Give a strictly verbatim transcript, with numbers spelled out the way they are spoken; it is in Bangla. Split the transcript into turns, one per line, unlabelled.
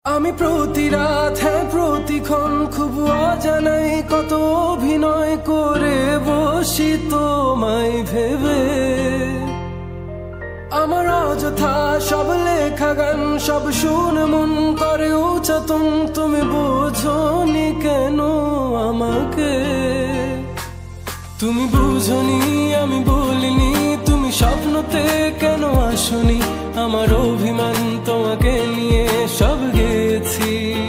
আমি প্রতি রাত হ্যাঁ প্রতিক্ষণ খুব অজানাই কত অভিনয় করে বসি তোমায় ভেবে। আমার অযথা সব লেখা গান সব শুনে মন করে উচাতন, তুমি বোঝনি কেন আমাকে? তুমি বুঝনি আমি বলিনি, তুমি স্বপ্নতে কেন আসনি? আমার অভিমান তোমাকে নিয়ে সব গেছি।